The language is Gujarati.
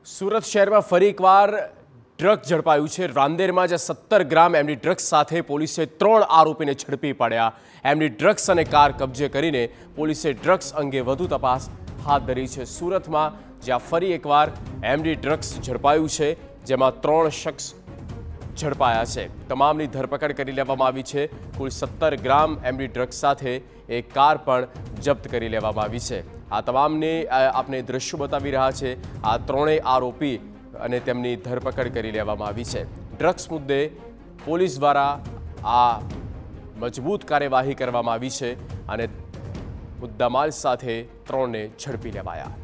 સુરત શહેરમાં ફરી એકવાર ડ્રગ્સ ઝડપાયું છે। રાંદેરમાં જે 17 ગ્રામ એમડી ડ્રગ્સ સાથે પોલીસે 3 આરોપીને ઝડપી પાડ્યા। એમડી ડ્રગ્સ અને કાર કબજે કરીને પોલીસે ડ્રગ્સ અંગે વધુ તપાસ હાથ ધરી છે। સુરતમાં જ્યાં ફરી એકવાર એમડી ડ્રગ્સ ઝડપાયું છે, જેમાં 3 શખ્સ ઝડપાયા છે। તમામની ધરપકડ કરી લેવામાં આવી છે। કુલ 17 ગ્રામ એમડી ડ્રગ્સ સાથે એક કાર પણ જપ્ત કરી લેવામાં આવી છે। આ તમામને આપણે દ્રશ્યો બતાવી રહ્યા છે। આ ત્રણેય આરોપી અને તેમની ધરપકડ કરી લેવામાં આવી છે। ડ્રગ્સ મુદ્દે પોલીસ દ્વારા આ મજબૂત કાર્યવાહી કરવામાં આવી છે અને મુદ્દામાલ સાથે 3ને ઝડપી લેવાયા।